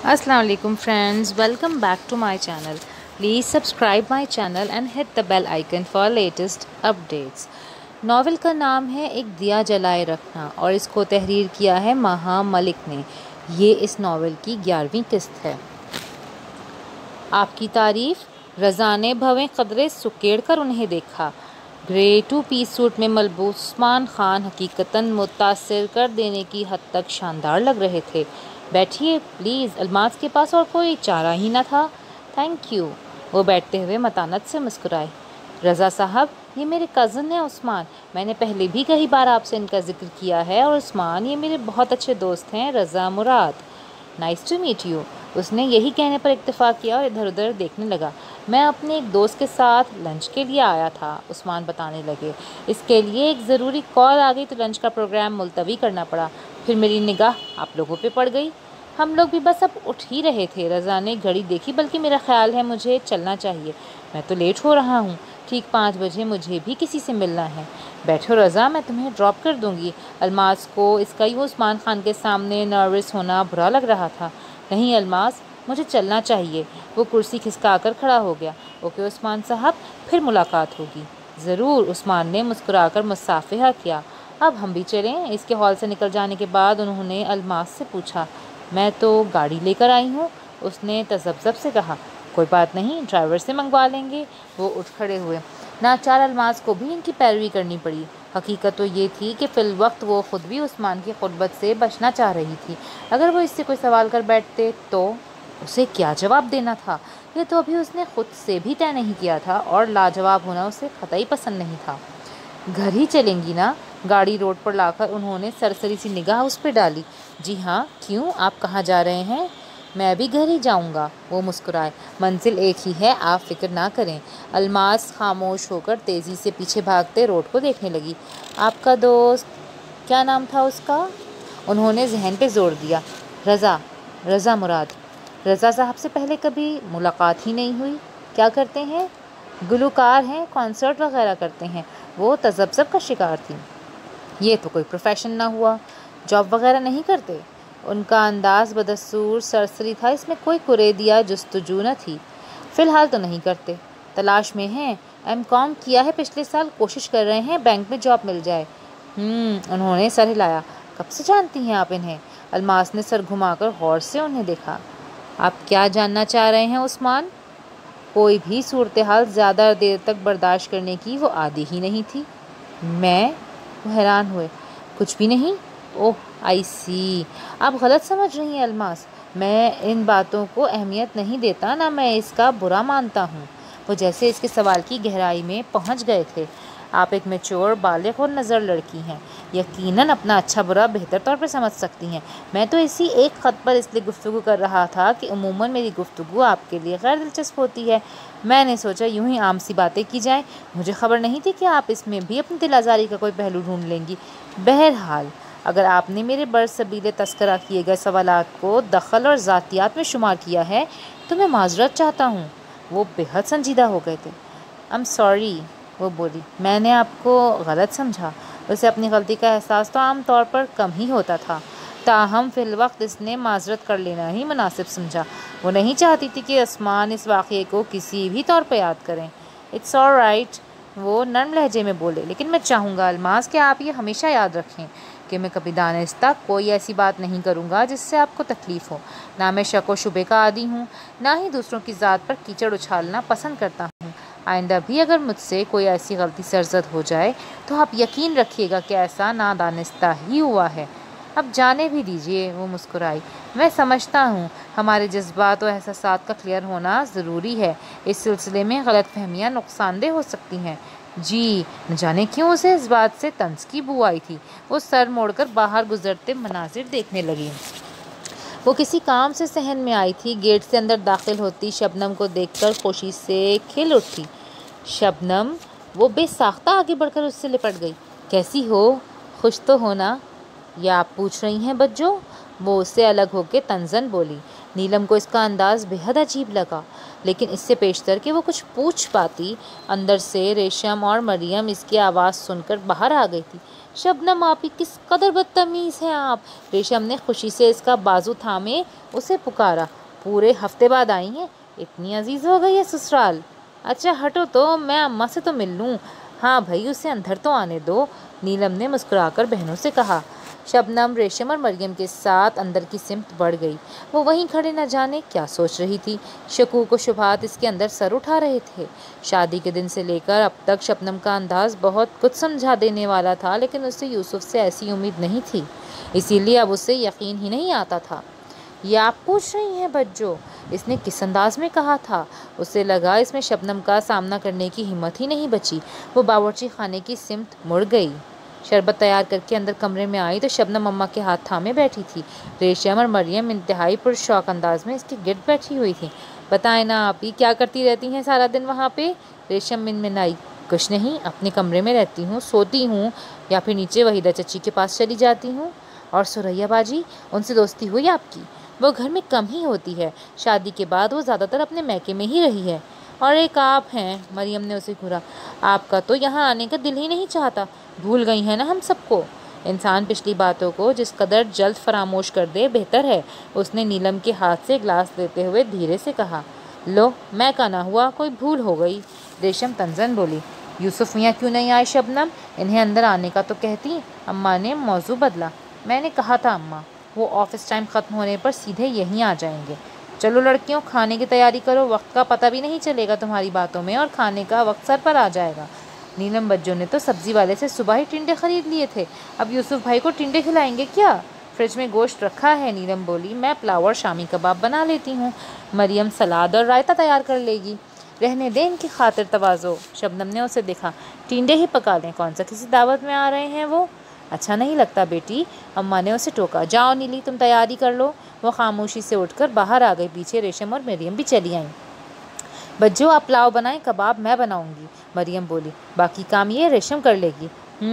Assalamu alaikum friends, welcome back to my channel. Please subscribe my channel and hit the bell icon for latest updates. Novel का नाम है एक दिया जलाए रखना और इसको तहरीर किया है महा मलिक ने। ये इस नावल की 11वीं किस्त है। आपकी तारीफ़, रज़ा ने भवें कदरे सुकेड़ कर उन्हें देखा। ग्रे 2 पीस सूट में मलबूस उस्मान खान हकीकतन मुतासिर कर देने की हद तक शानदार लग रहे थे। बैठिए प्लीज़, अल्मास के पास और कोई चारा ही न था। थैंक यू, वो बैठते हुए मतानत से मुस्कुराए। रज़ा साहब, ये मेरे कज़न हैं उस्मान। मैंने पहले भी कई बार आपसे इनका जिक्र किया है। और उस्मान, ये मेरे बहुत अच्छे दोस्त हैं, Raza Murad. Nice to meet you. उसने यही कहने पर इत्तेफाक किया और इधर उधर देखने लगा। मैं अपने एक दोस्त के साथ लंच के लिए आया था, उस्मान बताने लगे। इसके लिए एक ज़रूरी कॉल आ गई तो लंच का प्रोग्राम मुलतवी करना पड़ा। फिर मेरी निगाह आप लोगों पे पड़ गई। हम लोग भी बस अब उठ ही रहे थे। रज़ा ने घड़ी देखी, बल्कि मेरा ख्याल है मुझे चलना चाहिए। मैं तो लेट हो रहा हूँ। ठीक 5 बजे मुझे भी किसी से मिलना है। बैठो रज़ा, मैं तुम्हें ड्रॉप कर दूँगी। अल्मास को इसका यूँ उस्मान खान के सामने नर्वस होना बुरा लग रहा था। नहीं अल्मास, मुझे चलना चाहिए। वो कुर्सी खिसका कर खड़ा हो गया। ओके उस्मान साहब, फिर मुलाकात होगी। ज़रूर, उस्मान ने मुस्कुराकर मुसाफिहा किया। अब हम भी चलें? इसके हॉल से निकल जाने के बाद उन्होंने अल्मास से पूछा। मैं तो गाड़ी लेकर आई हूँ, उसने तज़ब्ज़ब से कहा। कोई बात नहीं, ड्राइवर से मंगवा लेंगे। वो उठ खड़े हुए। नाचार अल्मास को भी इनकी पैरवी करनी पड़ी। हकीकत तो ये थी कि फ़िल वक्त वो ख़ुद भी उस्मान की क़ुर्बत से बचना चाह रही थी। अगर वो इससे कोई सवाल कर बैठते तो उसे क्या जवाब देना था, ये तो अभी उसने ख़ुद से भी तय नहीं किया था। और लाजवाब होना उसे कतई पसंद नहीं था। घर ही चलेंगी ना? गाड़ी रोड पर लाकर उन्होंने सरसरी सी निगाह उस पर डाली। जी हाँ, क्यों, आप कहाँ जा रहे हैं? मैं भी घर ही जाऊँगा, वो मुस्कुराए। मंजिल एक ही है, आप फ़िक्र ना करें। अल्मास खामोश होकर तेज़ी से पीछे भागते रोड को देखने लगी। आपका दोस्त, क्या नाम था उसका? उन्होंने जहन पे जोर दिया। रज़ा मुराद। रज़ा साहब से पहले कभी मुलाकात ही नहीं हुई। क्या करते हैं? गुलकार हैं, कॉन्सर्ट वगैरह करते हैं। वो तज़ब्ज़ब का शिकार थी। ये तो कोई प्रोफेशन ना हुआ। जॉब वगैरह नहीं करते? उनका अंदाज़ बदसूर सरसरी था, इसमें कोई कुरेदिया जुस्तजू न थी। फ़िलहाल तो नहीं करते, तलाश में हैं। एमकॉम किया है पिछले साल, कोशिश कर रहे हैं बैंक में जॉब मिल जाए। उन्होंने सर हिलाया। कब से जानती हैं आप इन्हें? अल्मास ने सर घुमाकर गौर से उन्हें देखा। आप क्या जानना चाह रहे हैं उस्मान? कोई भी सूरत हाल ज़्यादा देर तक बर्दाश्त करने की वो आदी ही नहीं थी। मैं? वो हैरान हुए। कुछ भी नहीं? ओह, आई सी, आप गलत समझ रही हैं अल्मास। मैं इन बातों को अहमियत नहीं देता, ना मैं इसका बुरा मानता हूँ। वो जैसे इसके सवाल की गहराई में पहुँच गए थे। आप एक मैच्योर बालिग़ और नज़र लड़की हैं, यकीनन अपना अच्छा बुरा बेहतर तौर पर समझ सकती हैं। मैं तो इसी एक ख़त पर इसलिए गुफ्तगू कर रहा था कि उमूमन मेरी गुफ्तगू आपके लिए गैर दिलचस्प होती है। मैंने सोचा यूं ही आम सी बातें की जाएं। मुझे खबर नहीं थी कि आप इसमें भी अपनी दिल आज़ारी का कोई पहलू ढूंढ लेंगी। बहरहाल, अगर आपने मेरे बरसबीले तस्करा किए गए सवालात को दखल और ज़ातियात में शुमार किया है तो मैं माजरत चाहता हूँ। वो बेहद संजीदा हो गए थे। आई एम सॉरी, वो बोली। मैंने आपको गलत समझा। उसे अपनी गलती का एहसास तो आम तौर पर कम ही होता था, ताहम फ़िलवक्त इसने माजरत कर लेना ही मुनासिब समझा। वो नहीं चाहती थी कि उस्मान इस वाक़ये को किसी भी तौर पर याद करें। इट्स ऑल राइट, वो नर्म लहजे में बोले। लेकिन मैं चाहूँगा अल्मास कि आप ये हमेशा याद रखें कि मैं कभी दानिस्ता कोई ऐसी बात नहीं करूँगा जिससे आपको तकलीफ़ हो। ना मैं शक व शुबे का आदी हूँ, ना ही दूसरों की ज़ात पर कीचड़ उछालना पसंद करता हूँ। आइंदा भी अगर मुझसे कोई ऐसी गलती सरज़द हो जाए तो आप यकीन रखिएगा कि ऐसा नादानिस्ता ही हुआ है। अब जाने भी दीजिए, वो मुस्कुराई। मैं समझता हूँ हमारे जज्बात और एहसासात का क्लियर होना ज़रूरी है। इस सिलसिले में गलतफहमियाँ नुकसानदेह हो सकती हैं। जी, न जाने क्यों उसे इस बात से तंज की बू आई थी। वो सर मोड़कर बाहर गुजरते मनाजिर देखने लगी। वो किसी काम से सहन में आई थी। गेट से अंदर दाखिल होती शबनम को देखकर खुशी से खिल उठी। शबनम, वो बेसाख्ता आगे बढ़कर उससे लिपट गई। कैसी हो? खुश तो हो ना? या आप पूछ रही हैं बच्चों? वो उससे अलग होकर तंजन बोली। नीलम को इसका अंदाज़ बेहद अजीब लगा, लेकिन इससे पेशतर कि वो कुछ पूछ पाती, अंदर से रेशम और मरियम इसकी आवाज़ सुनकर बाहर आ गई थी। शबनम आपी किस कदर बदतमीज़ हैं आप। रेशम ने खुशी से इसका बाजू थामे उसे पुकारा। पूरे हफ्ते बाद आई हैं, इतनी अजीज़ हो गई है ससुराल। अच्छा हटो तो, मैं अम्मा से तो मिल लूँ। हाँ भाई, उसे अंदर तो आने दो, नीलम ने मुस्कुराकर बहनों से कहा। शबनम रेशम और मरियम के साथ अंदर की सिमत बढ़ गई। वो वहीं खड़े न जाने क्या सोच रही थी। शकूक व शुबहात इसके अंदर सर उठा रहे थे। शादी के दिन से लेकर अब तक शबनम का अंदाज बहुत कुछ समझा देने वाला था, लेकिन उससे यूसुफ से ऐसी उम्मीद नहीं थी, इसीलिए अब उसे यकीन ही नहीं आता था। ये आप पूछ रही हैं बच्चों, इसने किस अंदाज में कहा था। उसे लगा इसमें शबनम का सामना करने की हिम्मत ही नहीं बची। वो बावर्ची खाने की सिमत मुड़ गई। शरबत तैयार करके अंदर कमरे में आई तो शबनम अम्मा के हाथ थामे बैठी थी। रेशम और मरियम इंतहाई पुरशौक अंदाज में इसके गिर्द बैठी हुई थी। बताएं ना आप ही क्या करती रहती हैं सारा दिन वहाँ पे। रेशम मिनमिनाई। कुछ नहीं, अपने कमरे में रहती हूँ, सोती हूँ, या फिर नीचे वहीदा चची के पास चली जाती हूँ। और सुरैया बाजी, उनसे दोस्ती हुई आपकी? वो घर में कम ही होती है, शादी के बाद वो ज़्यादातर अपने मैके में ही रही है। और एक आप हैं, मरियम ने उसे घूरा, आपका तो यहाँ आने का दिल ही नहीं चाहता। भूल गई है ना हम सबको। इंसान पिछली बातों को जिस कदर जल्द फरामोश कर दे बेहतर है। उसने नीलम के हाथ से ग्लास लेते हुए धीरे से कहा। लो, मैं का ना हुआ, कोई भूल हो गई। रेशम तंजन बोली। यूसुफ मियाँ क्यों नहीं आए शबनम? इन्हें अंदर आने का तो कहती। अम्मा ने मौजू बदला। मैंने कहा था अम्मा, वो ऑफिस टाइम ख़त्म होने पर सीधे यहीं आ जाएंगे। चलो लड़कियों, खाने की तैयारी करो, वक्त का पता भी नहीं चलेगा तुम्हारी बातों में, और खाने का वक्त सर पर आ जाएगा। नीलम बच्चों ने तो सब्जी वाले से सुबह ही टिंडे खरीद लिए थे, अब यूसुफ भाई को टिंडे खिलाएंगे क्या? फ्रिज में गोश्त रखा है, नीलम बोली। मैं पुलाव और शामी कबाब बना लेती हूँ, मरियम सलाद और रायता तैयार कर लेगी। रहने दें इनकी खातिर तवाज़ो। शबनम ने उसे देखा। टिंडे ही पका लें, कौन सा किसी दावत में आ रहे हैं वो। अच्छा नहीं लगता बेटी, अम्मा ने उसे टोका। जाओ नीली, तुम तैयारी कर लो। वो खामोशी से उठकर बाहर आ गई। पीछे रेशम और मरियम भी चली आईं। बच्चों आप पुलाव बनाएं, कबाब मैं बनाऊंगी, मरियम बोली। बाकी काम ये रेशम कर लेगी।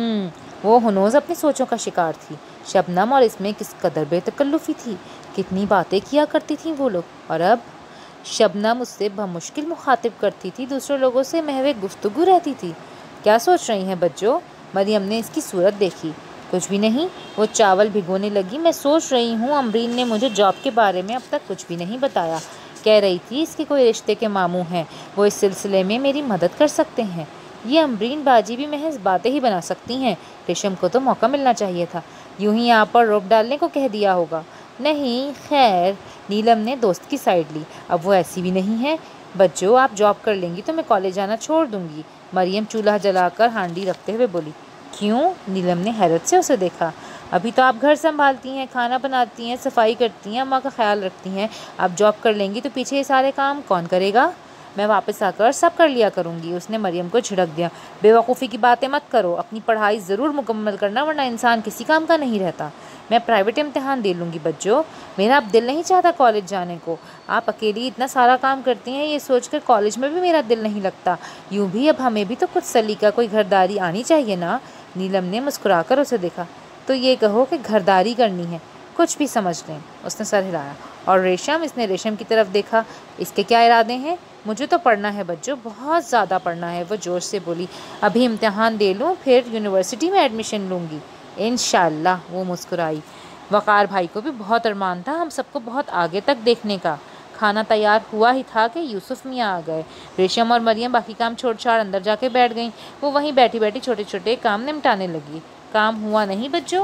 वो हनोज अपनी सोचों का शिकार थी। शबनम और इसमें किस कदर बेतकल्लुफ़ी थी, कितनी बातें किया करती थी वो लोग। और अब शबनम उससे बमुश्किल मुखातिब करती थी, दूसरे लोगों से महवे गुफ्तगू रहती थी। क्या सोच रही हैं बच्चों? मरियम ने इसकी सूरत देखी। कुछ भी नहीं, वो चावल भिगोने लगी। मैं सोच रही हूँ, अमरीन ने मुझे जॉब के बारे में अब तक कुछ भी नहीं बताया। कह रही थी इसके कोई रिश्ते के मामू हैं, वो इस सिलसिले में मेरी मदद कर सकते हैं। ये अमरीन बाजी भी महज बातें ही बना सकती हैं। रेशम को तो मौका मिलना चाहिए था, यूं ही यहाँ पर रोप डालने को कह दिया होगा। नहीं खैर, नीलम ने दोस्त की साइड ली। अब वो ऐसी भी नहीं है। बच्चों आप जॉब कर लेंगी तो मैं कॉलेज जाना छोड़ दूंगी, मरियम चूल्हा जलाकर हांडी रखते हुए बोली। क्यों? नीलम ने हैरत से उसे देखा। अभी तो आप घर संभालती हैं, खाना बनाती हैं, सफाई करती हैं, अम्मा का ख्याल रखती हैं। आप जॉब कर लेंगी तो पीछे ये सारे काम कौन करेगा? मैं वापस आकर सब कर लिया करूँगी, उसने मरियम को झिड़क दिया। बेवकूफ़ी की बातें मत करो, अपनी पढ़ाई ज़रूर मुकम्मल करना, वरना इंसान किसी काम का नहीं रहता। मैं प्राइवेट इम्तिहान दे लूँगी बच्चों, मेरा अब दिल नहीं चाहता कॉलेज जाने को। आप अकेली इतना सारा काम करती हैं, ये सोचकर कॉलेज में भी मेरा दिल नहीं लगता। यूँ भी अब हमें भी तो कुछ सलीका, कोई घरदारी आनी चाहिए ना। नीलम ने मुस्कुराकर उसे देखा। तो ये कहो कि घरदारी करनी है, कुछ भी समझ लें, उसने सर हिलाया। और रेशम, इसने रेशम की तरफ देखा। इसके क्या इरादे हैं? मुझे तो पढ़ना है बच्चों, बहुत ज़्यादा पढ़ना है, वो जोश से बोली। अभी इम्तिहान दे लूँ, फिर यूनिवर्सिटी में एडमिशन लूँगी इंशाअल्लाह, वो मुस्कुराई। वक़ार भाई को भी बहुत अरमान था हम सबको बहुत आगे तक देखने का। खाना तैयार हुआ ही था कि यूसुफ मियाँ आ गए। रेशम और मरियम बाकी काम छोड़ छाड़ अंदर जाके बैठ गईं। वो वहीं बैठी बैठी छोटे छोटे काम निपटाने लगी। काम हुआ नहीं बच्चों?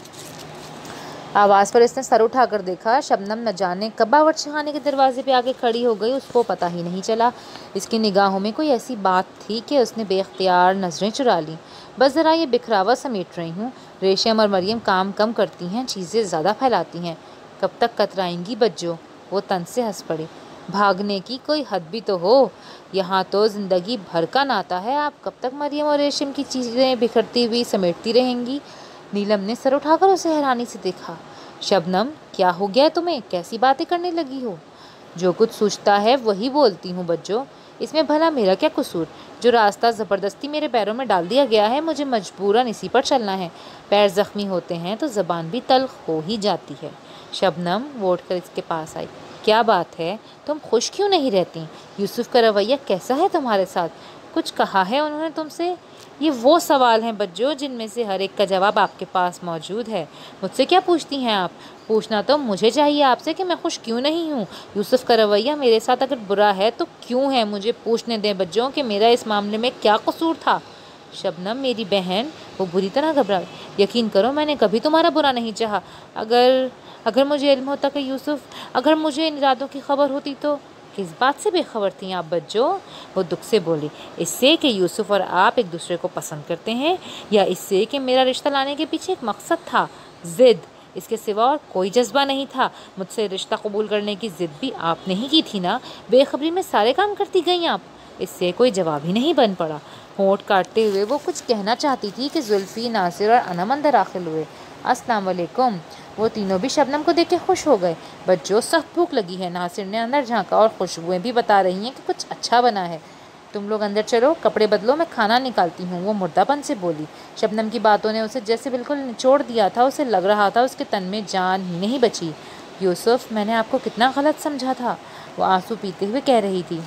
आवाज़ पर इसने सर उठाकर देखा। शबनम न जाने कब बावर्ची खाने के दरवाजे पे आके खड़ी हो गई, उसको पता ही नहीं चला। इसकी निगाहों में कोई ऐसी बात थी कि उसने बेख्तियार नज़रें चुरा लीं। बस ज़रा ये बिखरावा समेट रही हूँ। रेशम और मरियम काम कम करती हैं, चीज़ें ज़्यादा फैलाती हैं। कब तक कतराएंगी बच्चों? वो तन से हंस पड़े। भागने की कोई हद भी तो हो, यहाँ तो ज़िंदगी भर का नाता है। आप कब तक मरियम और रेशम की चीज़ें बिखरती हुई समेटती रहेंगी? नीलम ने सर उठाकर उसे हैरानी से देखा। शबनम क्या हो गया तुम्हें, कैसी बातें करने लगी हो? जो कुछ सूझता है वही बोलती हूँ बच्चों, इसमें भला मेरा क्या कसूर? जो रास्ता ज़बरदस्ती मेरे पैरों में डाल दिया गया है, मुझे मजबूरन इसी पर चलना है। पैर ज़ख्मी होते हैं तो ज़बान भी तल्ख हो ही जाती है। शबनम वो उठकर इसके पास आई। क्या बात है, तुम खुश क्यों नहीं रहती? यूसुफ का रवैया कैसा है तुम्हारे साथ? कुछ कहा है उन्होंने तुमसे? ये वो सवाल हैं बच्चों जिनमें से हर एक का जवाब आपके पास मौजूद है। मुझसे क्या पूछती हैं आप? पूछना तो मुझे चाहिए आपसे कि मैं खुश क्यों नहीं हूँ। यूसुफ का रवैया मेरे साथ अगर बुरा है तो क्यों है? मुझे पूछने दें बच्चों कि मेरा इस मामले में क्या कसूर था। शबनम मेरी बहन, वो बुरी तरह घबरा गई। यकीन करो मैंने कभी तुम्हारा बुरा नहीं चाहा। अगर अगर मुझे इल्म होता कि यूसुफ, अगर मुझे इन इरादों की खबर होती तो। किस बात से बेखबर थी आप बच्चों? वो दुख से बोली। इससे कि यूसुफ और आप एक दूसरे को पसंद करते हैं, या इससे कि मेरा रिश्ता लाने के पीछे एक मकसद था, जिद। इसके सिवा और कोई जज्बा नहीं था। मुझसे रिश्ता कबूल करने की जिद भी आपने ही की थी ना? बेखबरी में सारे काम करती गई आप। इससे कोई जवाब ही नहीं बन पड़ा। होंठ काटते हुए वो कुछ कहना चाहती थी कि जुल्फी, नासिर और अनम अंदर दाखिल हुए। अस्सलाम वालेकुम। वो तीनों भी शबनम को देख के खुश हो गए। बच्चों सख्त भूख लगी है। नासिर ने अंदर झांका और खुशबुएं भी बता रही हैं कि कुछ अच्छा बना है। तुम लोग अंदर चलो, कपड़े बदलो, मैं खाना निकालती हूँ, वो मुर्दापन से बोली। शबनम की बातों ने उसे जैसे बिल्कुल निचोड़ दिया था। उसे लग रहा था उसके तन में जान ही नहीं बची। यूसुफ, मैंने आपको कितना गलत समझा था, वो आंसू पीते हुए कह रही थी।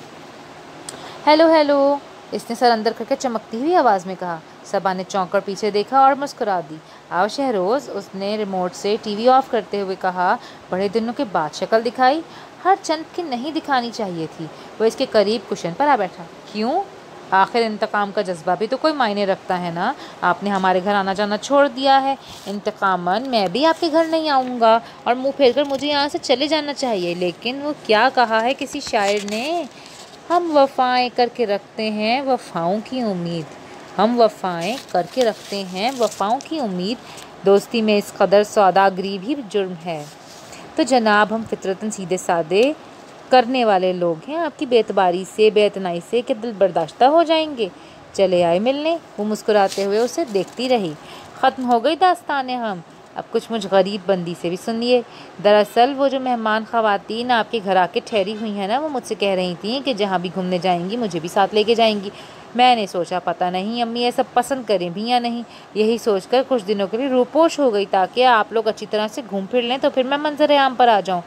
हेलो हेलो, इसने सर अंदर करके चमकती हुई आवाज़ में कहा। सबा ने चौंक कर पीछे देखा और मुस्कुरा दी। आओ शहरोज़, उसने रिमोट से टीवी ऑफ करते हुए कहा। बड़े दिनों के बाद शक्ल दिखाई। हर चंद की नहीं दिखानी चाहिए थी। वो इसके करीब कुशन पर आ बैठा। क्यों? आखिर इंतकाम का जज्बा भी तो कोई मायने रखता है ना। आपने हमारे घर आना जाना छोड़ दिया है। इंतकामन मैं भी आपके घर नहीं आऊँगा और मुँह फेर कर मुझे यहाँ से चले जाना चाहिए। लेकिन वो क्या कहा है किसी शायर ने, हम वफ़ाएं करके रखते हैं वफ़ाओं की उम्मीद। हम वफ़ाएं करके रखते हैं वफ़ाओं की उम्मीद। दोस्ती में इस कदर सौदागरी भी जुर्म है। तो जनाब, हम फितरतन सीधे सादे करने वाले लोग हैं। आपकी बेतबारी से, बेअतनाई से कि दिल बर्दाश्ता हो जाएंगे। चले आए मिलने। वो मुस्कुराते हुए उसे देखती रही। ख़त्म हो गई दास्तानें हम। अब कुछ मुझ गरीब बंदी से भी सुनिए। दरअसल वो जो मेहमान ख़वातीन आपके घर आके ठहरी हुई हैं ना, वो मुझसे कह रही थी कि जहाँ भी घूमने जाएंगी मुझे भी साथ लेके जाएंगी। मैंने सोचा पता नहीं अम्मी ये सब पसंद करें भी या नहीं। यही सोचकर कुछ दिनों के लिए रूपोश हो गई ताकि आप लोग अच्छी तरह से घूम फिर लें, तो फिर मैं मंजर आम पर आ जाऊँ।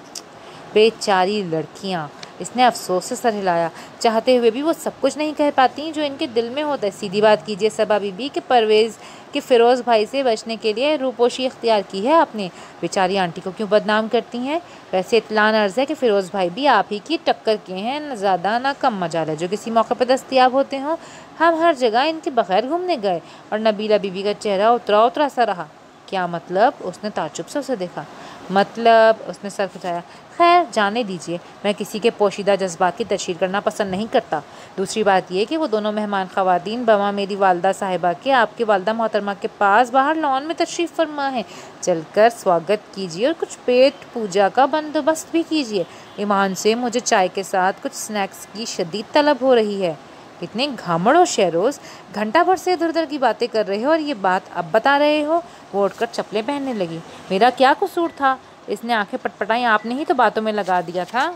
बेचारी लड़कियाँ, इसने अफसोस से सर हिलाया। चाहते हुए भी वो सब कुछ नहीं कह पाती जो इनके दिल में होता है। सीधी बात कीजिए सबा बीबी कि फ़िरोज़ भाई से बचने के लिए रूपोशी इख्तियार की है आपने। बेचारी आंटी को क्यों बदनाम करती हैं? वैसे इत्तलान अर्ज़ है कि फ़िरोज़ भाई भी आप ही की टक्कर के हैं। न ज़्यादा ना कम मजाल है जो किसी मौके पर दस्तयाब होते हों। हम हर जगह इनके बगैर घूमने गए और नबीला बीबी का चेहरा उतरा उतरा सा रहा। क्या मतलब? उसने ताज्जुब से उसे देखा। मतलब? उसने सर खुजाया। खैर जाने दीजिए, मैं किसी के पोशीदा जज्बात की तशहीर करना पसंद नहीं करता। दूसरी बात यह कि वो दोनों मेहमान ख़वातीन बमा मेरी वालदा साहिबा के आपके वालदा मोहतरमा के पास बाहर लॉन में तशरीफ़ फरमा है। चलकर स्वागत कीजिए और कुछ पेट पूजा का बंदोबस्त भी कीजिए। ईमान से मुझे चाय के साथ कुछ स्नैक्स की शदीद तलब हो रही है। इतने घामड़ हो शहरोज़, घंटा भर से इधर उधर की बातें कर रहे हो और ये बात अब बता रहे हो। वो उठकर चप्पलें पहनने लगी। मेरा क्या कसूर था? इसने आंखें पटपटाई। आपने ही तो बातों में लगा दिया था।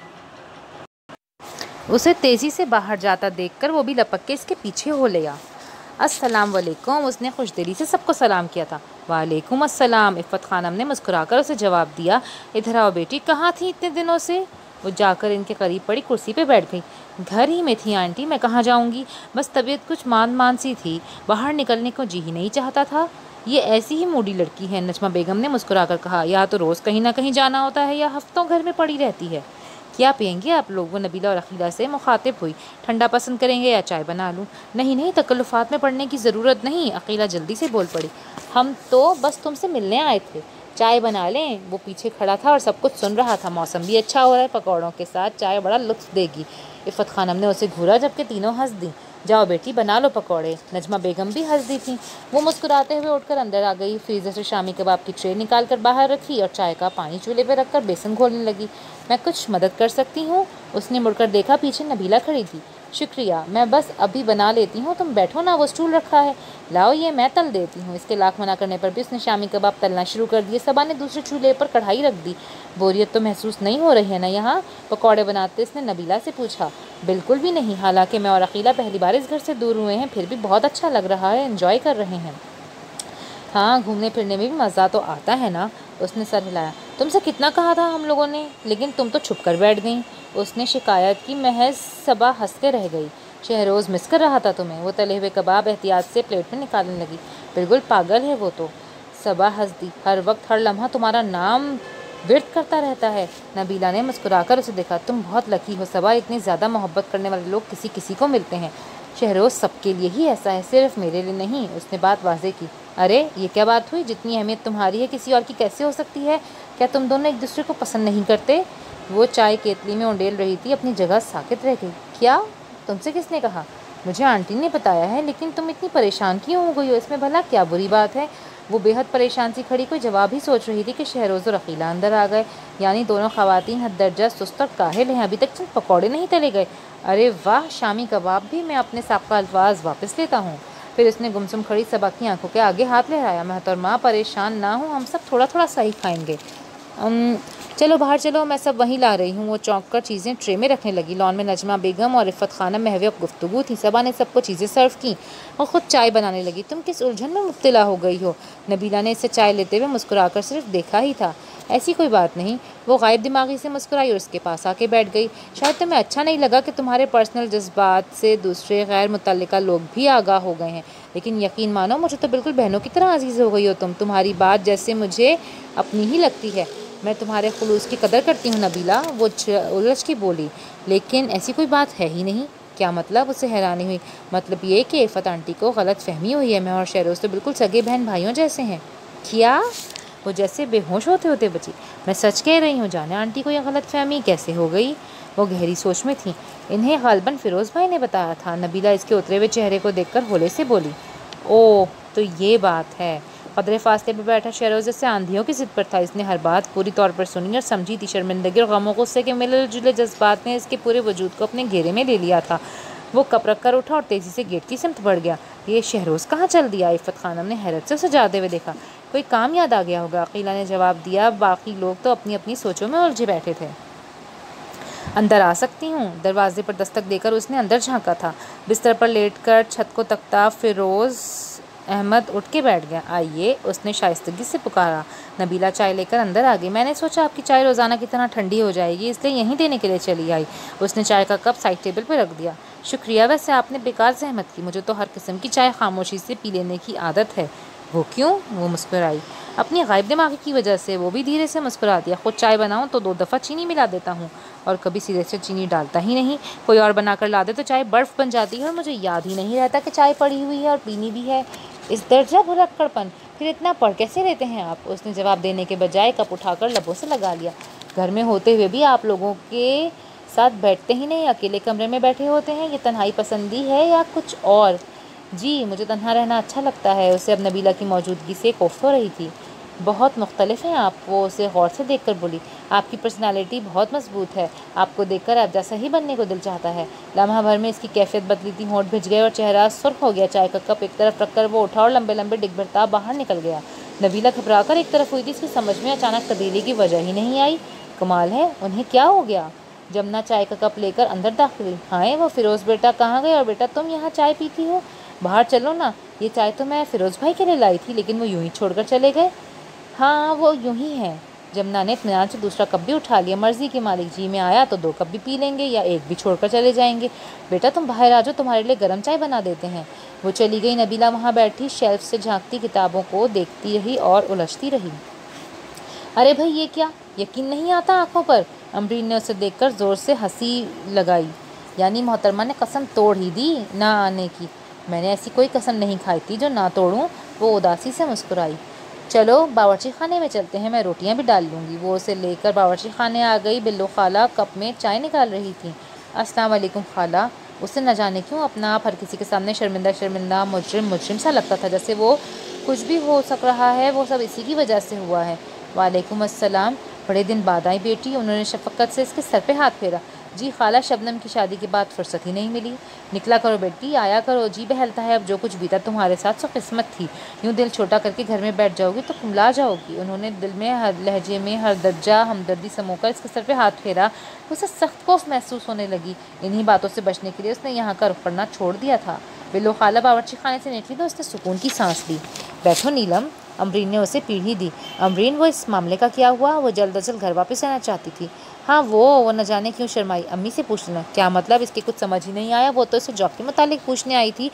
उसे तेज़ी से बाहर जाता देखकर वो भी लपक के इसके पीछे हो लिया। अस्सलाम वालेकुम, उसने खुशदिली से सबको सलाम किया था। वालेकुम अस्सलाम, इफ़्फ़त खानम ने मुस्कुराकर उसे जवाब दिया। इधर आओ बेटी, कहाँ थी इतने दिनों से? वो जाकर इनके करीब पड़ी कुर्सी पे बैठ गई। घर ही में थी आंटी, मैं कहाँ जाऊँगी, बस तबीयत कुछ मान सी थी, बाहर निकलने को जी ही नहीं चाहता था। ये ऐसी ही मूडी लड़की है, नजमा बेगम ने मुस्कुराकर कहा। या तो रोज़ कहीं ना कहीं जाना होता है या हफ्तों घर में पड़ी रहती है। क्या पियेंगे आप लोग? वो नबीला और अखीला से मुखातिब हुई। ठंडा पसंद करेंगे या चाय बना लूँ? नहीं नहीं, तकल्लुफ़ात में पड़ने की ज़रूरत नहीं, अकीला जल्दी से बोल पड़ी। हम तो बस तुमसे मिलने आए थे, चाय बना लें। वो पीछे खड़ा था और सब कुछ सुन रहा था। मौसम भी अच्छा हो रहा है, पकौड़ों के साथ चाय बड़ा लुत्फ़ देगी। इफ़्फ़त खानम ने उसे घूरा जबकि तीनों हंस दी। जाओ बेटी बना लो पकौड़े। नजमा बेगम भी हंस दी थी। वो मुस्कुराते हुए उठकर अंदर आ गई। फ्रीज़र से शामी कबाब की ट्रे निकाल कर बाहर रखी और चाय का पानी चूल्हे पर रखकर बेसन घोलने लगी। मैं कुछ मदद कर सकती हूँ? उसने मुड़कर देखा, पीछे नबीला खड़ी थी। शुक्रिया, मैं बस अभी बना लेती हूँ, तुम बैठो ना, वो स्टूल रखा है। लाओ ये मैं तल देती हूँ। इसके लाख मना करने पर भी उसने शामी कबाब तलना शुरू कर दिए। सबा ने दूसरे चूल्हे पर कढ़ाई रख दी। बोरियत तो महसूस नहीं हो रही है ना यहाँ? पकौड़े बनाते इसने नबीला से पूछा। बिल्कुल भी नहीं, हालांकि मैं और अकीला पहली बार इस घर से दूर हुए हैं, फिर भी बहुत अच्छा लग रहा है, एंजॉय कर रहे हैं। हाँ, घूमने फिरने में भी मज़ा तो आता है ना? उसने सर हिलाया। तुमसे कितना कहा था हम लोगों ने, लेकिन तुम तो छुप कर बैठ गई, उसने शिकायत की। महज सबा हंस के रह गई। शहरोज़ मिस कर रहा था तुम्हें। वो तले हुए कबाब एहतियात से प्लेट में निकालने लगी। बिल्कुल पागल है वो तो। सबा हंस दी। हर वक्त हर लम्हा तुम्हारा नाम व्यर्थ करता रहता है। नबीला ने मुस्कुराकर उसे देखा। तुम बहुत लकी हो सबा, इतनी ज़्यादा मोहब्बत करने वाले लोग किसी किसी को मिलते हैं। शहरोज़ सबके लिए ही ऐसा है, सिर्फ मेरे लिए नहीं। उसने बात वाज़े की। अरे ये क्या बात हुई? जितनी अहमियत तुम्हारी है किसी और की कैसे हो सकती है? क्या तुम दोनों एक दूसरे को पसंद नहीं करते? वो चाय केतली में उंडेल रही थी, अपनी जगह साकित रह गई। क्या? तुमसे किसने कहा? मुझे आंटी ने बताया है। लेकिन तुम इतनी परेशान क्यों हो गई हो? इसमें भला क्या बुरी बात है? वो बेहद परेशान सी खड़ी कोई जवाब ही सोच रही थी कि शहरोज़ और अकीला अंदर आ गए। यानी दोनों ख़वातीन हद दर्जा सुस्त और काहिल हैं। अभी तक चंद पकौड़े नहीं तले गए। अरे वाह, शामी कबाब भी। मैं अपने साबका अल्फाज वापस लेता हूँ। फिर उसने गुमसुम खड़ी सबा की आंखों के आगे हाथ लहराया। मोहतरमा परेशान ना हो, हम सब थोड़ा थोड़ा सा ही खाएंगे। चलो बाहर चलो, मैं सब वहीं ला रही हूँ। वो चौंक कर चीज़ें ट्रे में रखने लगी। लॉन में नजमा बेगम और इफ़त खानम महवे गुफ्तगू थी। सबा ने सबको चीज़ें सर्व की और ख़ुद चाय बनाने लगी। तुम किस उलझन में मुब्तला हो गई हो? नबीला ने इसे चाय लेते हुए मुस्कुराकर सिर्फ देखा ही था। ऐसी कोई बात नहीं। वो गायब दिमागी से मुस्कुराई और उसके पास आके बैठ गई। शायद तुम्हें अच्छा नहीं लगा कि तुम्हारे पर्सनल जज्बात से दूसरे गैर मुतल्लिका लोग भी आगाह हो गए हैं, लेकिन यकीन मानो मुझे तो बिल्कुल बहनों की तरह अजीज़ हो गई हो तुम। तुम्हारी बात जैसे मुझे अपनी ही लगती है। मैं तुम्हारे खुलूस की कदर करती हूँ नबीला। वो उलझ की बोली। लेकिन ऐसी कोई बात है ही नहीं। क्या मतलब? उसे हैरानी हुई। मतलब ये कि इफ़त आंटी को गलत फहमी हुई है। मैं और शहरोज़ तो बिल्कुल सगे बहन भाइयों जैसे हैं। क्या? वो जैसे बेहोश होते होते बची। मैं सच कह रही हूँ। जाने आंटी को यह गलत फहमी कैसे हो गई? वो गहरी सोच में थी। इन्हें गालबन फ़िरोज़ भाई ने बताया था। नबीला इसके उतरे हुए चेहरे को देखकर होले से बोली। ओह, तो ये बात है। कदरे फासले पर बैठा शहरोज़ जैसे आंधियों की ज़िद पर था। इसने हर बात पूरी तौर पर सुनी और समझी थी। शर्मिंदगी और गम और गुस्से के मिले जुले जज्बात ने इसके पूरे वजूद को अपने घेरे में ले लिया था। वो कप रख कर उठा और तेज़ी से गेट की सिमत बढ़ गया। ये शहरोज़ कहाँ चल दिया? इफ़त खानम ने हैरत से उसे जाते हुए देखा। कोई काम याद आ गया होगा, अकीला ने जवाब दिया। बाकी लोग तो अपनी अपनी सोचों में उलझे बैठे थे। अंदर आ सकती हूँ? दरवाजे पर दस्तक देकर उसने अंदर झांका था। बिस्तर पर लेटकर छत को तकता फ़िरोज़ अहमद उठ के बैठ गया। आइए, उसने शाइस्तगी से पुकारा। नबीला चाय लेकर अंदर आ गई। मैंने सोचा आपकी चाय रोज़ाना की तरह ठंडी हो जाएगी, इसलिए यहीं देने के लिए चली आई। उसने चाय का कप साइड टेबल पर रख दिया। शुक्रिया, वैसे आपने बेकार ज़हमत की। मुझे तो हर किस्म की चाय खामोशी से पी लेने की आदत है। वो क्यों? वो मुस्कुराई। अपनी गायब दिमागी की वजह से। वो भी धीरे से मुस्कुरा दिया। खुद चाय बनाऊँ तो 2 दफ़ा चीनी मिला देता हूँ और कभी सिरे से चीनी डालता ही नहीं। कोई और बनाकर ला दे तो चाय बर्फ़ बन जाती है और मुझे याद ही नहीं रहता कि चाय पड़ी हुई है और पीनी भी है। इस दर्जा भुलक्कड़पन, फिर इतना पढ़ कैसे लेते हैं आप? उसने जवाब देने के बजाय कप उठाकर लबों से लगा लिया। घर में होते हुए भी आप लोगों के साथ बैठते ही नहीं, अकेले कमरे में बैठे होते हैं। ये तन्हाई पसंदी है या कुछ और? जी, मुझे तन्हा रहना अच्छा लगता है। उसे अब नबीला की मौजूदगी से कोफ्त हो रही थी। बहुत मुख्तलिफ हैं आप। वो उसे गौर से देखकर बोली। आपकी पर्सनालिटी बहुत मजबूत है। आपको देखकर आप जैसा ही बनने को दिल चाहता है। लम्हा भर में इसकी कैफियत बदली थी। होंठ भिज गए और चेहरा सुर्ख हो गया। चाय का कप एक तरफ रखकर वो उठा और लंबे लंबे डिग भरता बाहर निकल गया। नबीला घबराकर एक तरफ हुई थी। इसकी समझ में अचानक तब्दीली की वजह ही नहीं आई। कमाल है, उन्हें क्या हो गया? जमुना चाय का कप लेकर अंदर दाखिल हुई। हाय, वो फ़िरोज़ बेटा कहाँ गए? और बेटा तुम यहाँ चाय पीती हो? बाहर चलो ना। ये चाय तो मैं फ़िरोज़ भाई के लिए लाई थी, लेकिन वो यूं ही छोड़कर चले गए। हाँ, वो यूं ही है। जमुना ने इत्मीनान से दूसरा कप भी उठा लिया। मर्जी के मालिक, जी में आया तो 2 कप भी पी लेंगे या एक भी छोड़कर चले जाएंगे। बेटा तुम बाहर आ जाओ, तुम्हारे लिए गर्म चाय बना देते हैं। वो चली गई। नबीला वहाँ बैठी शेल्फ से झांकती किताबों को देखती रही और उलझती रही। अरे भाई, ये क्या? यकीन नहीं आता आंखों पर। अमरीन ने उसे देखकर ज़ोर से हंसी लगाई। यानी मोहतरमा ने कसम तोड़ ही दी ना आने की? मैंने ऐसी कोई कसम नहीं खाई थी जो ना तोड़ूं। वो उदासी से मुस्कुराई। चलो बावर्ची खाने में चलते हैं, मैं रोटियां भी डाल लूँगी। वो उसे लेकर बावर्ची खाने आ गई। बिल्लो खाला कप में चाय निकाल रही थी। अस्सलाम वालेकुम खाला। उसे न जाने क्यों अपना आप हर किसी के सामने शर्मिंदा शर्मिंदा मुजरिम सा लगता था, जैसे वो कुछ भी हो सक रहा है वो सब इसी की वजह से हुआ है। वालेकुम अस्सलाम। बड़े दिन बाद आई बेटी। उन्होंने शफकत से इसके सर पे हाथ फेरा। जी खाला, शबनम की शादी के बाद फुर्सत ही नहीं मिली। निकला करो बेटी, आया करो। जी बहलता है, अब जो कुछ बीता तुम्हारे साथ सो किस्मत थी। यूँ दिल छोटा करके घर में बैठ जाओगी तो कुमला जाओगी। उन्होंने दिल में हर लहजे में हर दर्जा हमदर्दी समोकर इसके सर पे हाथ फेरा। उसे सख्त खौफ महसूस होने लगी। इन्हीं बातों से बचने के लिए उसने यहाँ का रुख करना छोड़ दिया था। बिल्लो खाला बावर्ची खाने से निकली तो उसने सुकून की सांस ली। बैठो नीलम, अमरीन ने उसे पीढ़ी दी। अमरीन, वो इस मामले का क्या हुआ? वो जल्द अज जल्द घर वापस आना चाहती थी। हाँ, वो न जाने क्यों शर्माई। अम्मी से पूछ लेना। क्या मतलब? इसके कुछ समझ ही नहीं आया। वो तो इसे जॉब के मुतालिक पूछने आई थी,